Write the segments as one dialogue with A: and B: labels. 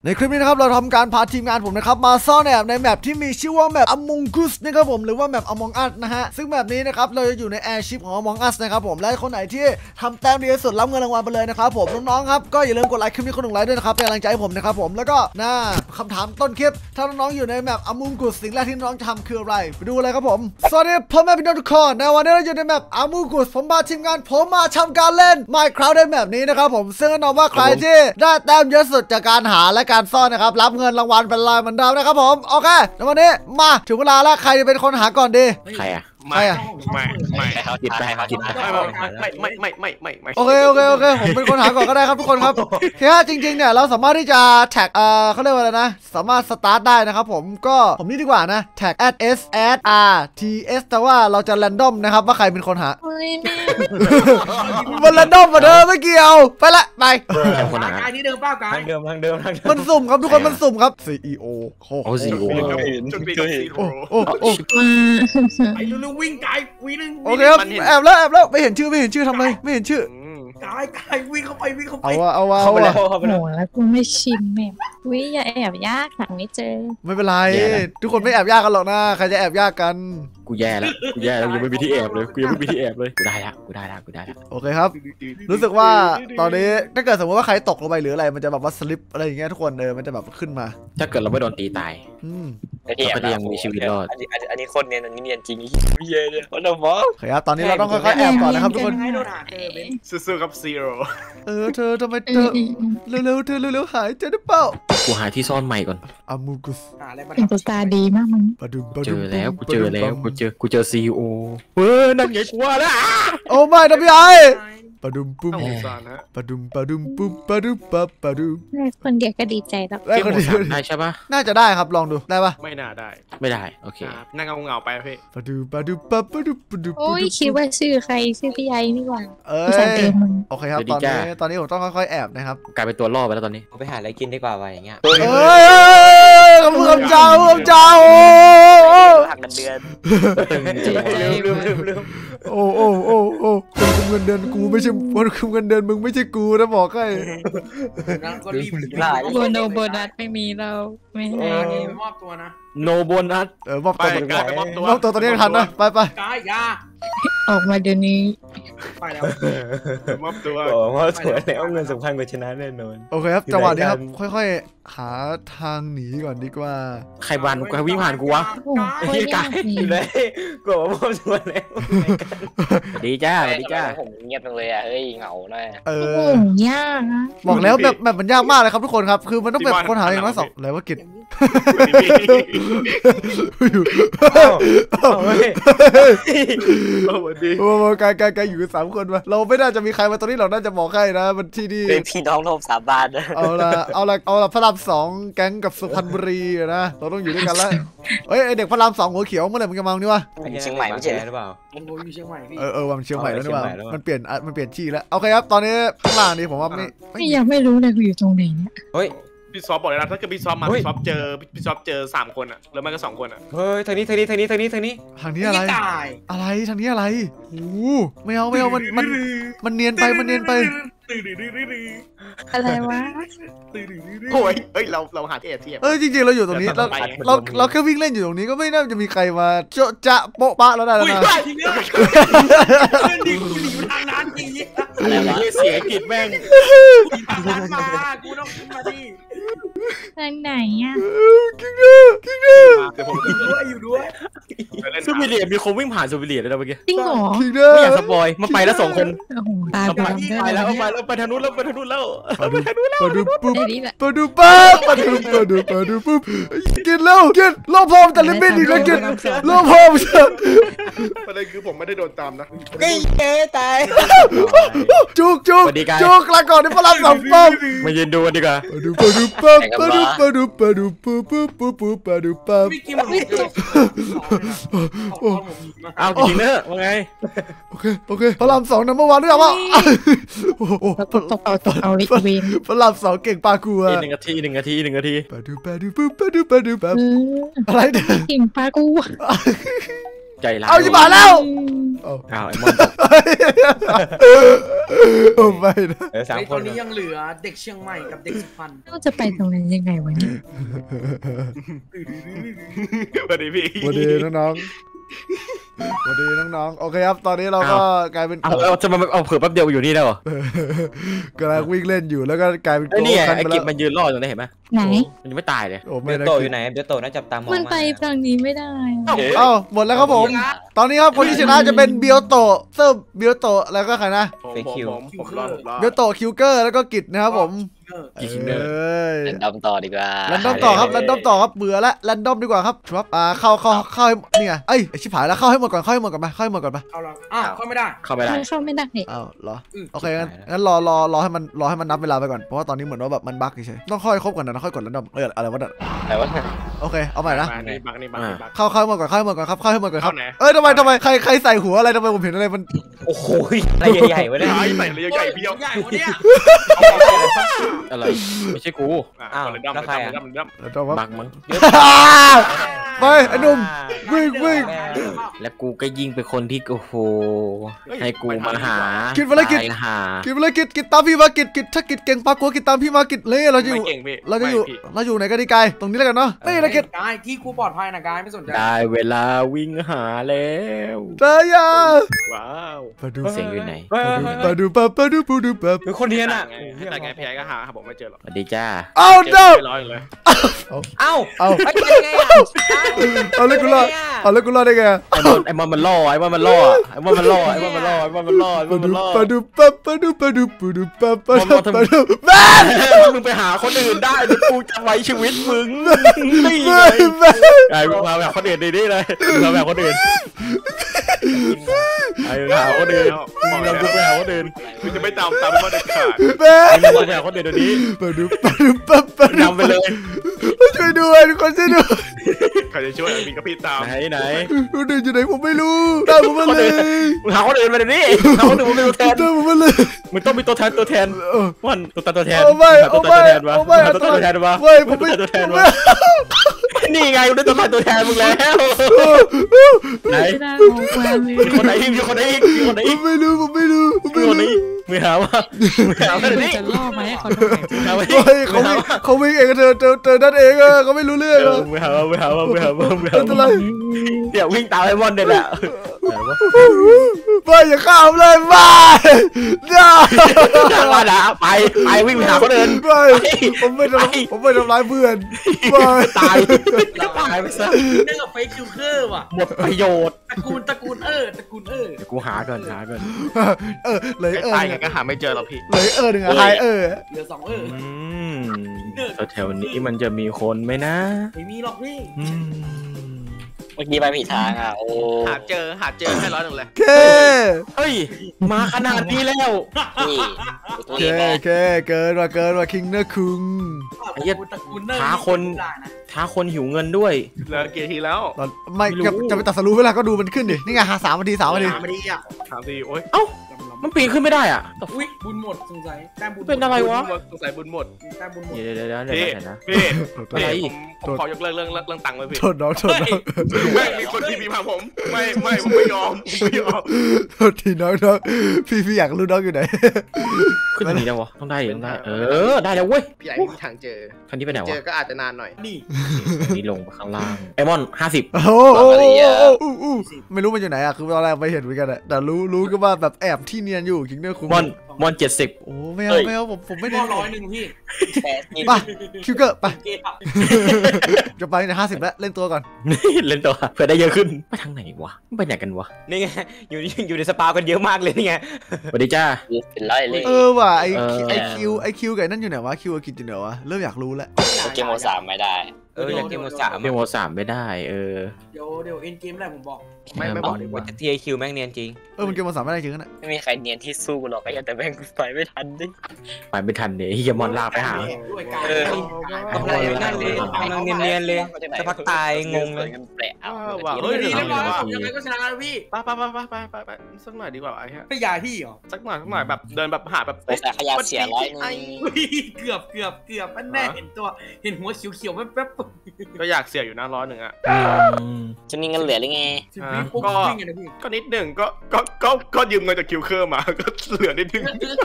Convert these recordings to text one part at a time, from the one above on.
A: ในคลิปนี้นะครับเราทำการพาทีมงานผมนะครับมาซ่อนแอบในแมปที่มีชื่อว่าแมป Among Us นะครับผมหรือว่าแมป Among Us นะฮะซึ่งแมปนี้นะครับเราจะอยู่ในแอร์ชิพของ Among Us นะครับผมและคนไหนที่ทำแต้มดีที่สุดรับเงินรางวัลไปเลยนะครับผมน้องๆครับก็อย่าลืมกดไลค์คลิปนี้คนหนึ่งไลค์ด้วยนะครับเป็นกำลังใจให้ผมนะครับผมแล้วก็คำถามต้นคลิปถ้าน้องๆอยู่ในแมป Among Us สิ่งแรกที่น้องจะทำคืออะไรไปดูเลยครับผมสวัสดีพ่อแม่พี่น้องทุกคนในวันนี้เราอยู่ในแมป Among Us ผมพาทีมงานผมมาทำการเล่น Minecraft ในแมปนี้นะครับผมซึ่งแน่นอนว่าใครที่ได้แต้มเยอะสุดจากการหาและการซ่อนนะครับรับเงินรางวัลเป็นรายเหมือนเดิมนะครับผมโอเคในวันนี้มาถึงเวลาแล้วใครจะเป็นคนหาก่อนดี
B: ใครอ่ะ
C: ไม่
B: เขาจิตไป
C: ไม่
A: โอเคผมเป็นคนหาก่อนก็ได้ครับทุกคนครับแค่จริงๆเนี่ยเราสามารถที่จะแท็กเขาเรียกว่าอะไรนะสามารถสตาร์ทได้นะครับผมนี่ดีกว่านะแท็ก @s_r_t_s แต่ว่าเราจะแรนดอมนะครับว่าใครเป็นคนหามันแรนดอมมาเดิมไม่เกี่ยวไปละไป
C: คนหาอันนี้เดิมป้ากัน
B: ทางเดิม
A: มันสุ่มครับทุกคนมันสุ่มครับ CEO
B: โอ้ CEO
C: จุดปีกับซีโร่ไอ้ลูกวิ่งไกลวิ่งนึง
A: โอเคครับแอบแล้วไม่เห็นชื่อทำไมไม่เห็นชื่อ
C: ไกลวิ่งเข้าไป
A: เอาว่า
D: โอ้แล้วกูไม่ชิมแม่วิอย่าแอบยากหาไม่เจอ
A: ไม่เป็นไรทุกคนไม่แอบยากกันหรอกนะใครจะแอบยากกัน
B: กูแย่แล้วยังไม่มีที่แอบเลยกูได้แล้ว
A: โอเคครับรู้สึกว่าตอนนี้ถ้าเกิดสมมติว่าใครตกลงไปหรืออะไรมันจะแบบว่าสลิปอะไรอย่างเงี้ยทุกคนมันจะแบบขึ้นมา
B: ถ้าเกิดเราไม่โดนตีตายเราก็ยังมีชีวิตรอด
E: อันนี้คนเนียนจริงเย่เลยวันนั้นวะ
A: โอเคครับตอนนี้เราต้องค่อยๆแอบก่อนนะครับทุกคน
C: สู้กับซีโร่
A: เธอทำไมเธอเร็วหายเจอหรือเปล่า
B: กูหาที่ซ่อนใหม่ก่อน
A: Among Us
D: เป็นตัวตาดีมากมึง
B: เจอแล้วกูเจอ CEO นั่นไงกูว่าแล้ว
A: โอ้ไม่นะพี่ไอปะดุมปุ้มปะดุมปุ้มปะดุมปะดุม
D: คนเดียวก็ดีใจแล้ว
B: ได้ใช่ปะ
A: น่าจะได้ครับลองดูได้ปะ
C: ไม่น่าได้
B: โอเค
C: นั่งเงาไปพี่
A: ปะดุม
D: โอ้ยคิดว่าชื่อใครชื่อพี่ไอนี่หว่า
A: โอเคครับตอนนี้ผมต้องค่อยๆแอบนะครับ
B: กลายเป็นตัวล่อไปแล้วตอนนี้
E: ไปหาอะไรกินดีกว่าว่อย่างเงี้ย
A: คำเจ้า
E: หักเงินเดือน
A: ลืมโอ้คนคุมเงินเดือนกูไม่ใช่คนคุมเงินเดือนมึงไม่ใช่กูนะบอกให้
D: โบนัสไม่มีเราไม่ให้
C: มอบตัวนะ
B: โนโบนัส
A: มอบตัวตอนนี้ทันนะไป
C: กายยา
D: ออกมาเดี๋ยวนี้
C: ไปแล้วมอบตัว
E: แล้วเงินสำคัญกว่าชนะแน่นอน
A: โอเคครับจังหวะนี้ครับค่อยๆหาทางหนีก่อนดีกว่า
B: ใครวันกูวิ่งผ่านกูวะ
E: พี่กายเลยกลัวมอบตัวแล้ว
B: ดีจ้า
E: ผมเงียบจังเลยอ่ะเฮ้ยเหงาหน่อย
D: ยากนะ
A: บอกแล้วแบบมันยากมากเลยครับทุกคนครับคือมันต้องแบบคนหาอย่างน้อย2อะไรวะกิจโอ้กายอยู่3 คนมาเราไม่น่าจะมีใครมาตรงนี้เราน่าจะบอกให้นะมันที่นี่
E: เป็นพี่น้องโลมสาบาน
A: เอาละพระราม2แก๊งกับสุพรรณบุรีนะเราต้องอยู่ด้วยกันแล้วเฮ้ยเด็กพระราม2หัวเขียวเมื่อไหร่มันจะมานี่วะ
E: เชียงใหม่ไม่ใช่
C: หรือเปล่าอยู่เชียงใหม่พี่
A: วันเชียงใหม่แล้วนี่วะมันเปลี่ยนที่แล้วโอเคครับตอนนี้ข้างล่างนี้ผมว่า
D: ยังไม่รู้เลยกูอยู่ตรงไหนเนี่ย
E: เฮ้ย
C: พี่ซอฟบอกเลยนะถ้าเกิดพี่ซอฟมาพี่ซอฟเจอ3 คนอ่ะหรือไม่ก็2 คนอ่ะ
E: เฮ้ยทางนี้
A: ทางนี้อะไรทางนี้อะไรโอ้ไม่เอามันเนียนไป
D: อะไรวะ
C: โอ้ยเฮ้ยเราหาที่แอบ
A: จริงๆเราอยู่ตรงนี้เราแค่วิ่งเล่นอยู่ตรงนี้ก็ไม่น่าจะมีใครมาจะโป๊ะปะแล้วได้แล้วนะ
C: ดีกูหนีทางนั้นจริง
B: เสียกิจแม่ง
C: ทางมากูต้องขึ้นมาดิ
D: ทางไหนอ่ะ
A: คิงเกอร์
C: แต่ผมอยู่ด้วย
B: ซูบิเลียมีคนวิ่งผ่านซูบิเลียเลยนะเมื่อกี้
D: จริงเหรอ
B: ไม่อยากสปอยมันไปแล้ว2 คน
D: ตาย
B: ไปแล้วไปทางนู้นแล้ว
A: ปะดูปุ๊บกินแล้วกินโลภอมแต่ลิมิตอีกแล้วกินโลภอม
C: ประเด็นคือผมไม่ได้โดนตามนะ
E: ตาย
A: จุกลาก่อนในพระราม2ป้อม
B: มายืนดูกันดีกว่า
A: ดูปั๊บ
B: เอาจริงเนอะว่าไง
A: โอเคพระราม2นะเมื่อวานด้วยว่า
D: เอาลิเวน
A: พระราม2เก่งปากัว
B: 1 นาที
A: ปาดูอะไรเนี่ย
D: เก่งปากัว
B: ใจร้าย
A: เอาอยู่มาแล้ว
B: อ้าวไอ้มอน
A: โอ้ไม่นะ
E: สาม
C: ใน
E: ค
C: ตอน นนี้ยังเหลือเด็กเชียงใหม่กับเด็กสุพรรณ
D: เราจะไปตรงนั้นยังไงวะเนี่ย
C: สวัสดีพี่
A: สวัสดีน้องๆสวัสดีน้องๆโอเคครับตอนนี้เราก็กลายเป็น
B: เอาจะมาเอาเผื่อแป๊บเดียวอยู่นี่ได้เหรอก
A: ำลังวิ่งเล่นอยู่แล้วก็กลายเป็น
B: ไอ้นี่
A: คัน
B: ไอ้
A: ไป
B: กิ
A: แล้
B: จ
A: ว
B: มันยืนรออยู่นะเห็นไหม
D: ไหน
B: มันยังไม่ตายเลย
A: โอ้
E: เบ
A: ไม่
E: ล
A: นะ
E: โตอยู่ไหนเบลโตน่าจับตามอง
D: มันไปทางนี้ไม่ได้
A: เอ้าหมดแล้วครับผม ตอนนี้ครับคนที่ชนะจะเป็นเบียวโตะเซิร์ฟเบียวโตะแล้วก็ใครนะ
C: ผมรอด
A: เบียวโตะคิวเกอร์แล้วก็กิจนะครับผม
B: กี่คิงเนอร์
F: แรนดอมต่อดีกว่า
A: แรนดอมต่อครับแรนดอมต่อครับเบื่อละแรนดอมดีกว่าครับครับเข้าให้นี่ไงเอ้ยชิบหายแล้วเข้าให้หมดก่อนมาเข้าให้หมดก่อนไป
C: เอาละอ้าวเข้าไม่ได้
B: เข้าไม่ได้
D: เข้าไม่ได้
A: อ้าวเหรอโอเคงั้นรอให้มันนับเวลาไปก่อนเพราะว่าตอนนี้เหมือนว่าแบบมันบั๊กเฉยๆต้องค่อยครบก่อนนะค่อยกดแรนดอมอะไรวะเนี่ย
F: แต่ว่า
A: โอเคเอาใหม่นะ
C: นี่บักนี่บักนี่บัก
A: เข้าให้หมดก่อนครับเข้าให้หมดก่อนครับ
C: เข้าไหน
A: เอ้ยทำไมใครใส่หัวอะไรทำไมผมเห็นอะไรมัน
E: โอ้โหอะไรใหญ่ๆวะเนี่ย
C: ไอ้ใส่เลยใหญ่เบี้ยว
G: ใหญ่กว่าเนี่ย
B: อะไรไม่ใช่กู
C: เลยดำ
A: แล้วต้องว่า
B: บักมั้ง
A: ไปไอ้หนุ่มวิ่ง
B: และกูก็ยิงเป็นคนที่โอ้โหให้กูมาหา
A: กินภารกิจ
B: ตายหา
A: กินไปเลยกินตามพี่มากินถ้ากินเก่งปากกัวกินตามพี่มากินเลยเราจะอยู่
C: ไม่เก่งพี่
A: เราอยู่ไหนกันดีกายตรงนี้แล้วกันเนาะนี่นะกิน
C: กายที่กูปลอดภัยนะกายไม่สนใจ
B: ได้เวลาวิ่งหาแล้ว
A: เตยา
C: ว้าว
A: ปะดู
B: เสียงอยู่ไหน
A: ปะดูปะ
E: คือคนเดียนอ่ะ
C: แต่ไงพี่ไอ้ก็หาผมไม่เจอหรอก
B: สวัสดีจ้า
A: เอา
C: เจ
A: เด้อ
C: อร้อยเลย
E: เอ้า
A: เอา
E: ไอ้เป็นไงอ่ะ
A: เอาเลยกูรอดได้ไง
B: ไอ้มอนมันล่อไอ้มอนมันล่อไอ้มอนมันล่อไอ้มอนมันล่อไอ้มอนมันล่อไอ้มอนมันล่อ
A: ปะดูแม่
B: มึงไปหาคนอื่นได้เดี๋ยวกูจะไว้ชีวิตมึงนี่ไงไอ้มึงมาแบบคนอื่นดีๆเลยมาแบบคนอื่นไอ้มึงหาคนอื่นมึงเรากูไปหาคนอื่น
C: กูจะไม่ตามว่าเด็ดขาด
A: แม่
B: มึงมาหาคนอื่นเดี๋ยวนี้
A: ปะดู
B: นำไปเลย
A: ช่วยด้วยทุกคนช่วยด้วย
C: ใครจะช่วยมีกระพริบตาม
B: ไหน
A: คนอื่นอยู่ไหนผมไม่รู้ตามผมมาเลย
B: มึงหาคนอื่นมาเดี๋ยวนี้หาคนอื่นมาเป็นตัวแทน
A: ตามผมมาเลย
B: มึงต้องมีตัวแทนวันตัวแทน
A: เอาไม่
B: ตัวแทนวะตัวแทนวะ
A: ไม่ผมไม่
B: ตัวแทนวะนี่ไงกูได้ตัวแทนมึงแล้วไหน
D: ไม่ได้มองมาเลย
B: มีคนไหนอีกมีคนไหนอีกมีคนไหน
A: ผ
B: อี
A: ม
B: ก
A: ไม่รู้
B: มีคนไหนอีกมึงหาว่ามึงหาว่าเดี๋ยวนี้
D: จะล่อไหมขอดูหน่อย
B: มึงหาว่า
A: เฮ้ยเขาวิ่งเองเธอนั่นเองอะเขาไม่รู้เรื่องอะ
B: มึงหาว่า
A: อะไร
B: เดี๋ยววิ่งตามไอ้มอนเด็ดแหละ
A: ไม่อย่าข้ามเลยไม่อย่า
B: ว่าละไปวิ่งไปหาคนอื่น
A: ไม่ผมไม่ทำร้ายเพื่อนไม่
B: ตายไปซะ
G: เรื่องกับเฟซคิวเคอร์ว่ะ
B: หมดประโยชน์
G: ตระกูลตระกูลเดี๋
B: ยวกูหาก่อน
A: เลย
C: ตายไงก็หาไม่เจอหรอกพี่
A: เลยหนึ่งอะไฮ
G: เหลือ2
B: แถวนี้มันจะมีคนไหมนะ
G: ไม่มีหรอกพี่
F: เมื่อกี้ไปผิดทางอ่ะโอ้
C: หาเจอให้100เลย
A: เค
B: เฮ้ยมาขนาดนี้แล้ว
F: นี่
A: เคเกินว่าคิงเนอร์คุง
G: ตระกูลเนอร์
B: ท้าคนหิวเงินด้วย
C: เหลือกี่ทีแล้ว
A: ไม่จะไปตัดสรู้เวลาก็ดูมันขึ้นดินี่ไงหา3 นาที
G: ไม่ดีอ่ะ
C: 3 ทีโอ้ย
B: มันปีนขึ้นไม่ได้อ่ะ
G: อุ้ยบุญหมดสงสัยแต้มบุญ
B: เป็นอะไรวะ
C: สงสัยบุญหมด
G: แต้มบุญหมด
B: เดี๋ยวนะ
C: พี่ผมขอยกเลิกเรื่องตังค์เลยพี่
A: โทษน้อง
C: ไม่มีคนที่มีพาผมไม่ผมไม่ยอม
A: โทษทีน้องพี่อยากรู้น้องอยู่ไหน
B: ขึ้นทางนี้ได้วะต้องได้ได้แล้วเว้ย
C: พี่ไอ้ทางเจอ
B: คันนี้ไปไหนวะ
C: เจอก็อาจจะนานหน่อย
G: นี่
B: นี่ลงไปข้างล่างไอมอน50
A: โอ้ไม่รู้มันอยู่ไหนอะคือตอนแรกไม่เห็นเหมือนกันแต่รู้ก็ว่าแบบแอบที่เนียนอยู่คิงเนอร์คุง
B: มอน70
A: โอ้ไม่เอาผมไม่
G: ก็
A: ได้
G: 100พี่
A: ไปคิวเกอร์ไปจะไปใน50แล้วเล่นตัวก่อน
B: เล่นตัวเพื่อได้เยอะขึ้นไปทางไหนวะไปไหนกันวะ
E: นี่ไงอยู่ในสปากันเยอะมากเลยนี่ไง
B: สวัสดีจ้า
F: เป็นร้อยเลย
A: ว่ะไอคิวไก่นั่นอยู่ไหนวะคิวกินอยู่ไหนวะเริ่มอยากรู้แล้ว
F: เกมโม3ไม่ได้
E: อยากเกมโม3
B: เกมโม3ไม่ได้
G: เดี๋ยวเอ็นเกมแรกผมบอก
C: ไม่บอกดีกว่า
E: แต่ทีไอคิวแม่งเนียนจริง
A: มันเกมมา3ไม่ได้จริงนะ
F: ไม่มีใครเนียนที่สู้หรอกไอ้แต่แม่งไปไม่ทันดิ
B: ไปไม่ทันเดี๋ยวเฮียมอนลากไปหา
G: ด้วยกัน
E: กำลังเนียนเลยสักพักตายงงเลย
F: แปลก
B: ว่า
G: เฮ้ยดีเรียบร้อยผมยังไงก็ชนะพี่
B: ไปสักหน่อยดีกว่าไอ้ฮะ
G: ไปยาพี่เหรอ
B: สักหน่อยแบบเดินแบบหาแบบ
F: ไปแต่ขยะเสีย100นึง
G: เกือบมันแน่เห็นตัวเห็นหัวเขียวๆแป๊บ
B: ก็อยากเสียอยู่นะ100อ่ะ
F: จะมีเงินเหลือหรือไง
G: ๆ10 วิปุ๊บวิ่งกันนะพี่
B: ก็นิดหนึ่งก็ยืมเงินจากคิวเคอร์มาก็เหลือนิดนึง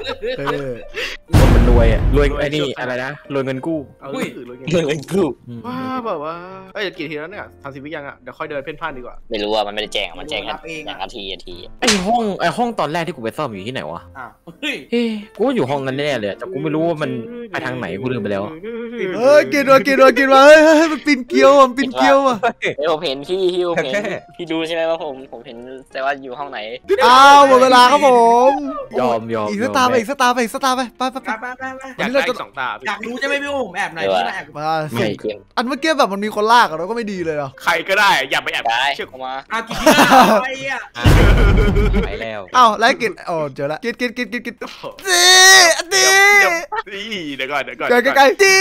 E: มันรวยไอ้นี่อะไรนะรวยเงินกู้
B: รวย
F: เงินกู้
B: ว้าแบบว่าเอ้ยกี่ทีแล้วเนี่ย30 วิยังอ่ะเดี๋ยวค่อยเดินเพ่นพ่านดีกว่า
F: ไม่รู้ว่ามันไม่ได้แจ้งมันแจ้งแค่อย่างนาที
E: ไอ้ห้องตอนแรกที่กูไปซ่อมอยู่ที่ไหนวะ
G: อ้าวเฮ้ย
E: เฮ้กูอยู่ห้องนั้นแน่เลยแต่กูไม่รู้ว่ามันไปทางไหนกูลืมไปแล้ว
A: กินมาเฮ้ยมันปีนเกลียวมันปีนเกลียวอ่ะ
F: เฮ้ยผมเห็นพี่ผมเห็นพี่ดูใช่ไหมว่าผมเห็นแต่ว่าอยู่ห้องไหน
A: อ้าวหมดเวลาครับผม
E: ยอม
A: อีกสตาร์ไปไป
B: อยากได้อีก2 ตา
G: อยากรู้ใช่ไหมพี่ว่าผมแอบไหนพี่มาแอบ
A: มา
F: ไม่เกม
A: อันเมื่อกี้แบบมันมีคนลากอะเราก็ไม่ดีเลยเหรอ
B: ใครก็ได้อย่าไปแอบ
F: ได้
B: เชื่อ
F: เข้ามา
G: กี่ที่อะไรอ่ะ
E: ไปแล้ว
A: อ้าวแล้วกินโอ้เจอละกินดี
B: เดี๋ยวก่อน
A: ไกลดี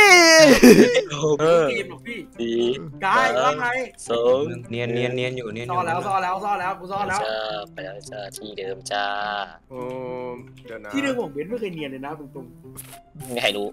G: เกมหรอกพี่
F: 4
G: กายว่าไง
F: 2
E: เนียนอยู่
G: ซ่อนแล้วกูซ่อนแล้ว
F: จ้าไปแล้วจ้าที่เดิมจ้า
B: เดี๋ยวนะ
G: ที่เดิมผมเบนไม่เคยเนียนเลยนะตรง
F: ไม่มีใครรู้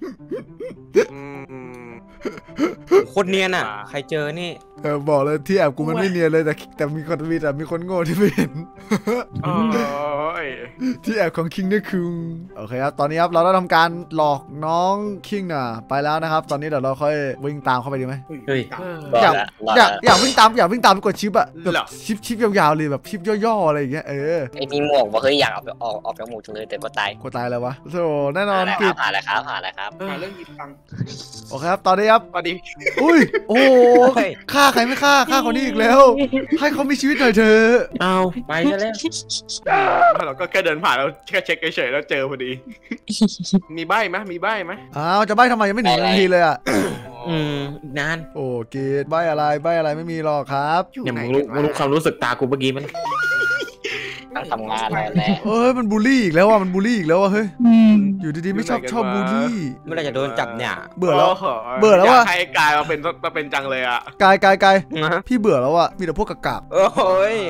E: โคตรเนียนอ่ะใครเจอนี่
A: บอกเลยที่แอบกูมันไม่เนียนเลยแต่มีคนโง่ที่ไม่เห็น
B: โอ้ย
A: ที่แอบของคิงนี่คือโอเคครับตอนนี้ครับเราได้ทำการหลอกน้องคิงน่ะไปแล้วนะครับตอนนี้เดี๋ยวเราค่อยวิ่งตามเข้าไปดีไหม
E: เฮ้ย
A: อยากวิ่งตามไปกดชิปอะแบบชิปยาวๆเลยแบบชิปย่อๆอะไรอย่างเงี้ย
F: ไอ้มีหมวกบอกเฮ้ยอยากเอาไปออกจากหมวกจังเลยแต่ก็ตาย
A: กดตายแล้ววะโธ่แน่นอนกิจ
F: ผ่านแล้วครับ
G: หาเรื่องยิงตัง
A: โอเคครับตอนนี้ครับ
B: สวัสดี
A: อุ้ยโอ้ฆ่าใครไม่ฆ่าคนนี้อีกแล้ว ให้เขามีชีวิตหน่อยเถอะ
E: เอาไปซะแล้ว
B: เราก็แค่เดินผ่านแล้วแค่เช็คเฉยๆแล้วเจอพอดี มีใบไหม
A: อ้าวจะใบ้ทำไมยังไม่ถึงนาทีเลยอะ
E: นาน
A: โอ้กีดใบ้อะไรไม่มีหรอกครับ
E: เนี่ยมึงรู้ความรู้สึกตากูเมื่อกี้มัน
F: ต้องทำงานแล้วแหละ
A: เอ้ยมันบูลลี่อีกแล้วว่ะเฮ้ยอยู่ดีๆไม่ชอบบูลลี่
E: เมื่อไรจะโดนจับเนี่ย
A: เบื่อแล้ว
B: อยา
A: ว่ะ
B: กให้กายมาเป็นจังเลยอ่ะ
A: กายพี่เบื่อแล้วอะมีแต่พวกกาก
E: โอ้ย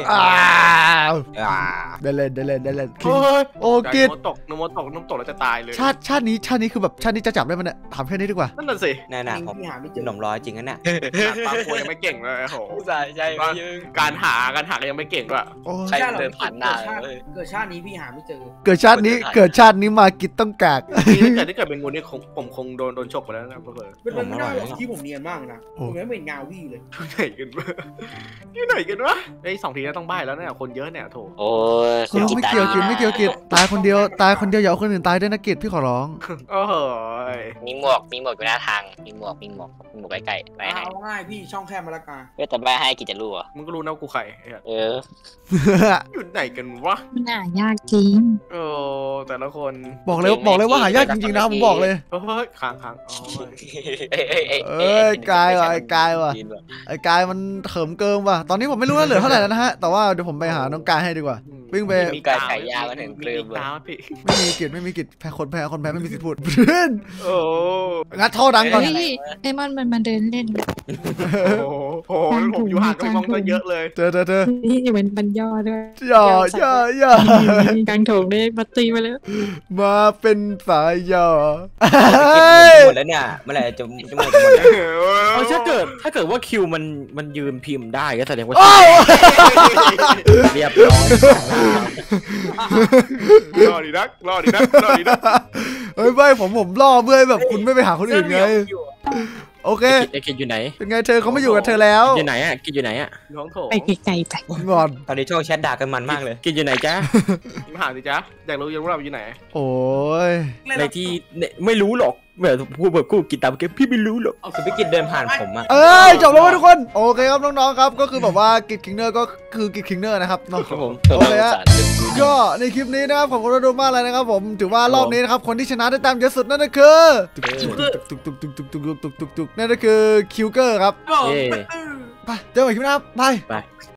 A: ได้เล่น โอ้กิด
B: น้ำมตกแล้วจะตายเลย
A: ชาตินี้คือแบบชาตินี้จะจับได้มันเนี่ยถามแค่นี้ดีกว่า
B: นั่นน่ะสิ
E: แน่ๆผม
G: พี่หาไม่เจอ
E: หนุ่มร้อยจริงนะเนี่ย
B: ปลาโคยังไม่เก่งเลยโอ้โห
F: ใช่ใช่
B: การหาก็ยังไม่เก่งด้วย
A: โอ้
F: ใครเดินผ่านหน้าเลย
G: เกิดชาตินี้พี่หาไม่เจอ
A: เกิดชาตินี้มากิดต้องกาก
B: ถ้าเกิดเป็นงูนี่ผมคงโดนฉกไปแล้วนะเพื่อน
G: เป็นไม่ได้หรอกที่ผมเนียนมากนะผมไม่เป็นเงาพี่เลย
B: อยู่ไหนกันวะไอ้2 ทีแล้วต้องใบ้แล้วเนี่ยคนเยอะเนี่ยโถ
F: โอ้ย
A: ไม่เกี่ยวกิดตายคนเดียวอย่าเอาคนอื่นตายด้วยนะกิดพี่ขอร้อง
B: โอ้โห
F: มีหมวกอยู่หน้าทางมีหมวกใกล้ๆไปให้
G: เอาง่ายพี่ช่องแคบมะละกา
F: แต่ไปให้กิจจะรู้อ่ะ
B: มึงก็รู้นะกูใคร อยู่ไหนกันวะ
D: มันหายากจริง
B: โอ้แต่ละคน
A: บอกเลยว่าหายากจริงๆนะผมบอกเลย
B: เฮ้ยค้าง
A: กายว่ะไอ้กายมันเขิมเกิมว่ะตอนนี้ผมไม่รู้ว่าเหลือเท่าไหร่แล้วนะฮะแต่ว่าเดี๋ยวผมไปหาน้องกายให้ดีกว่าวิ่งไป
F: มีการขายยากันถึงเกลือเลย
A: ไม่มีกิจแพ้คนแพ้ไม่มีสิทธิ์พูดเพื่อน
B: โอ้
A: งัดท่อดังก่อน
D: เฮ้ยไอ้มันมาเดินเล่น
B: โหผมอยู่ห่างกันมองก็เยอะเลย
A: เธอ
D: นี่มันย่อด้วย
A: อย่าก
D: ลางโถงได้มาตีมาเลย
A: มาเป็นสายย่อ
E: หมดแล้วเนี่ยเมื่อไหร่จะหมดถ้าเกิดว่าคิวมันยืนพิมพ์ได้ก็แสดงว่าเรียบร้อย
B: รอดีนัก
A: เฮ้ยไม่ผมล่อเพื่อให้แบบคุณไม่ไปหาคนอื่นไงโอเค
E: ไอ้กิจอยู่ไหน
A: เป็นไงเธอเขาไม่อยู่กับเธอแล้ว
E: อยู่ไหนอ่ะกิจอยู่ไหนอ่ะ
B: น้องโถ
D: ไปไกลๆไป
A: งอน
E: ตอนนี้ช่องแชทด่ากันมันมากเลยกิจอยู่ไหนจ๊ะ
B: มาหาสิจ๊ะอยากรู้เราอยู่ไหน
A: โอ้ย
E: ในที่ไม่รู้หรอกแบบพูดแบบกูกินตามเกมพี่ไม่รู้หรอกสุพิกิจเดินผ่านผมอ่ะ
A: จบแล้วทุกคนโอเคครับน้องๆครับก็คือแบบว่ากิจคิงเนอร์ก็คือกิจคิงเนอร์นะครับน้อง
E: ครับผม
A: โอเคฮะก็ในคลิปนี้นะครับขอบคุณทุกคนมากเลยนะครับผมถือว่ารอบนี้นะครับคนที่ชนะได้แต้มเยอะสุดนั่นก็คือนั่นก็คือคิวเกอร์ครับไปเจอกันคลิปหน้าบาย